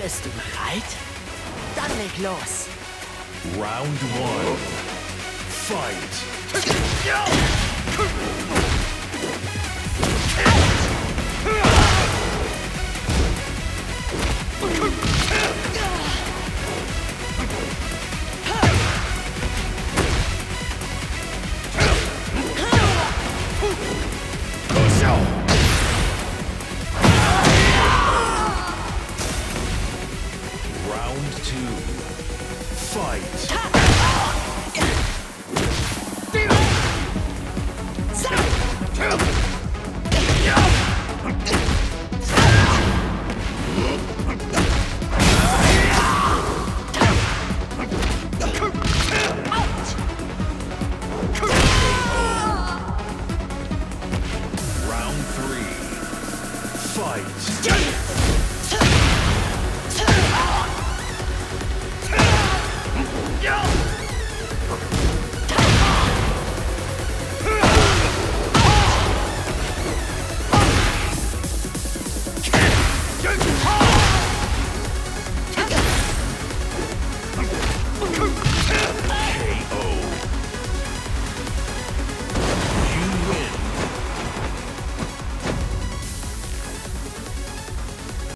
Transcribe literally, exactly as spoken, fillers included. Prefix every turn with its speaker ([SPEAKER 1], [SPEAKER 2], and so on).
[SPEAKER 1] Bist du bereit? Dann leg los.
[SPEAKER 2] Round one. Fight. Round two. Fight. Round three. Fight.
[SPEAKER 1] Yeah!